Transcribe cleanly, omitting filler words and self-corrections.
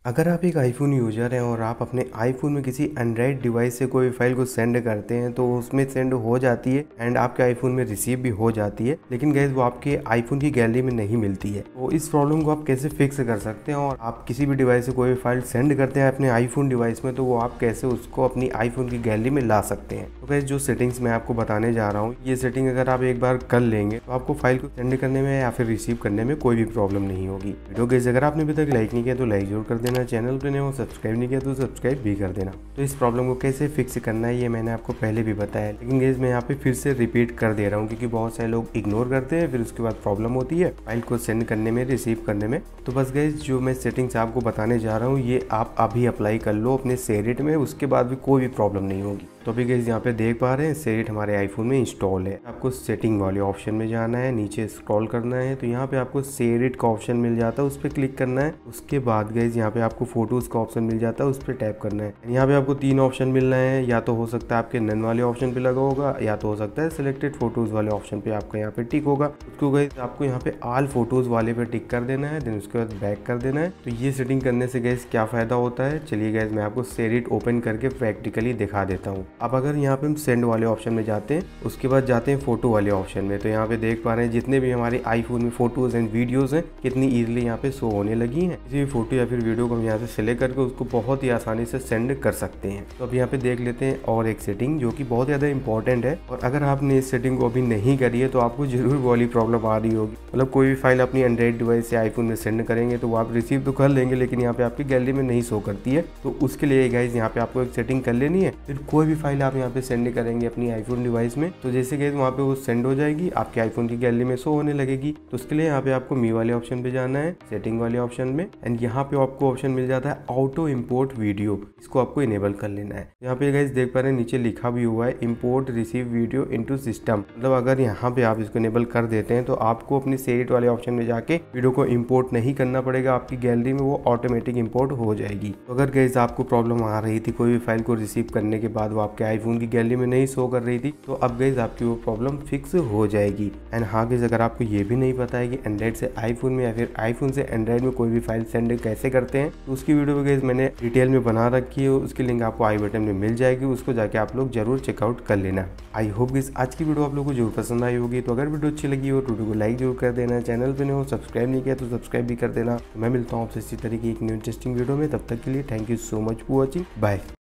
अगर आप एक आईफोन यूज़र हैं और आप अपने आईफोन में किसी एंड्रॉयड डिवाइस से कोई फाइल को सेंड करते हैं तो उसमें सेंड हो जाती है एंड आपके आईफोन में रिसीव भी हो जाती है, लेकिन गैस वो आपके आईफोन की गैलरी में नहीं मिलती है। तो इस प्रॉब्लम को आप कैसे फिक्स कर सकते हैं, और आप किसी भी डिवाइस से कोई फाइल सेंड करते हैं अपने आईफोन डिवाइस में तो वो आप कैसे उसको अपनी आईफोन की गैलरी में ला सकते हैं। तो गैस जो सेटिंग्स मैं आपको बताने जा रहा हूँ, ये सेटिंग अगर आप एक बार कर लेंगे तो आपको फाइल को सेंड करने में या फिर रिसीव करने में कोई भी प्रॉब्लम नहीं होगी। वीडियो गैस अगर आपने अभी तक लाइक नहीं किया तो लाइक जरूर कर देना, चैनल पे नए हो सब्सक्राइब नहीं किया तो सब्सक्राइब भी कर देना। तो इस प्रॉब्लम को कैसे फिक्स करना है ये मैंने आपको पहले भी बताया, लेकिन गैस मैं यहाँ पे फिर से रिपीट कर दे रहा हूँ क्योंकि बहुत सारे लोग इग्नोर करते हैं, फिर उसके बाद प्रॉब्लम होती है फाइल को सेंड करने में, रिसीव करने में। तो बस गैस जो मैं सेटिंग्स आपको बताने जा रहा हूँ ये आप अभी अप्लाई कर लो अपने शेयरिट में, उसके बाद भी कोई भी प्रॉब्लम नहीं होगी। तो अभी गैस यहाँ पे देख पा रहे हैं शेयरिट हमारे आईफोन में इंस्टॉल है। आपको सेटिंग वाले ऑप्शन में जाना है, नीचे स्क्रॉल करना है तो यहाँ पे आपको शेयरिट का ऑप्शन मिल जाता है, उस पर क्लिक करना है। उसके बाद गैस यहाँ पे आपको फोटोज का ऑप्शन मिल जाता है, उस पर टैप करना है। यहाँ पे आपको 3 ऑप्शन मिल रहे हैं, या तो हो सकता है आपके नन वाले ऑप्शन पे लगा होगा, या तो हो सकता है सिलेक्टेड फोटोज वाले ऑप्शन पे आपका यहाँ पे टिक होगा। उसको गैस आपको यहाँ पे ऑल फोटोज वाले पे टिक कर देना है, देन उसके बाद बैक कर देना है। तो ये सेटिंग करने से गैस क्या फायदा होता है, चलिए गैस मैं आपको शेयरिट ओपन करके प्रैक्टिकली दिखा देता हूँ। अब अगर यहाँ पे हम सेंड वाले ऑप्शन में जाते हैं, उसके बाद जाते हैं फोटो वाले ऑप्शन में, तो यहाँ पे देख पा रहे हैं जितने भी हमारे आईफोन में फोटोज एंड वीडियोज हैं कितनी इजीली यहाँ पे शो होने लगी हैं। किसी भी फोटो या फिर वीडियो को हम यहाँ से सिलेक्ट करके उसको बहुत ही आसानी से सेंड कर सकते हैं। तो अब यहाँ पे देख लेते हैं और एक सेटिंग जो कि बहुत ज़्यादा इंपॉर्टेंट है, और अगर आपने इस सेटिंग को अभी नहीं करी है तो आपको जरूर वाली प्रॉब्लम आ रही होगी। मतलब कोई भी फाइल अपनी एंड्रॉइड डिवाइस से आईफोन में सेंड करेंगे तो वो आप रिसीव तो कर लेंगे, लेकिन यहाँ पे आपकी गैलरी में नहीं शो करती है। तो उसके लिए गाइज यहाँ पे आपको एक सेटिंग कर लेनी है। फिर कोई भी फाइल आप यहाँ पे सेंड करेंगे अपनी आईफोन डिवाइस में तो जैसे गाइज वहाँ पे वो सेंड हो जाएगी, आपके आईफोन की गैलरी में शो होने लगेगी। तो उसके लिए यहाँ पे आपको मी वाले ऑप्शन पे जाना है, सेटिंग वाले ऑप्शन में, एंड यहाँ पे आपको ऑप्शन मिल जाता है ऑटो इम्पोर्ट वीडियो, इसको आपको इनेबल कर लेना है। यहाँ पे गाइज देख पा रहे हैं नीचे लिखा भी हुआ है import receive video into system. मतलब अगर यहाँ पे आप इसको इनेबल कर देते हैं तो आपको अपनी शेयरिट वाले ऑप्शन में जाके वीडियो को इम्पोर्ट नहीं करना पड़ेगा, आपकी गैलरी में वो ऑटोमेटिक इम्पोर्ट हो जाएगी। तो अगर गाइज आपको प्रॉब्लम आ रही थी कोई भी फाइल को रिसीव करने के बाद वो आपके आईफोन की गैलरी में नहीं शो कर रही थी, तो अब गाइज आपकी वो प्रॉब्लम फिक्स हो जाएगी। एंड हाँ गाइज अगर आपको ये भी नहीं पता है कि एंड्रॉइड से आईफोन में या फिर आईफोन से एंड्रॉइड में कोई भी फाइल सेंड कैसे करते हैं, तो उसकी वीडियो भी गाइज मैंने डिटेल में बना रखी है, उसकी लिंक आपको आई बटन में मिल जाएगी, उसको जाके आप लोग जरूर चेकआउट कर लेना। आई होप गाइज आज की वीडियो आप लोगों को जरूर पसंद आई होगी। तो अगर वीडियो अच्छी लगी हो तो वीडियो को लाइक जरूर कर देना, चैनल पे नहीं हो सब्सक्राइब नहीं किया तो सब्सक्राइब भी कर देना। मैं मिलता हूँ आपसे इसी तरीके एक न्यू इंटरेस्टिंग वीडियो में, तब तक के लिए thank you so much for watching, bye.